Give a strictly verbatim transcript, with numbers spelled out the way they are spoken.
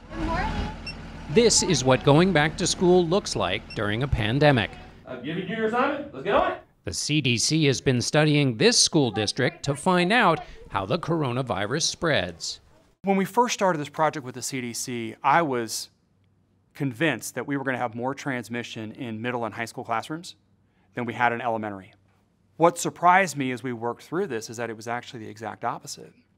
Good morning. This is what going back to school looks like during a pandemic. I've given you your assignment. Let's get on it. The C D C has been studying this school district to find out how the coronavirus spreads. When we first started this project with the C D C, I was convinced that we were going to have more transmission in middle and high school classrooms than we had in elementary. What surprised me as we worked through this is that it was actually the exact opposite.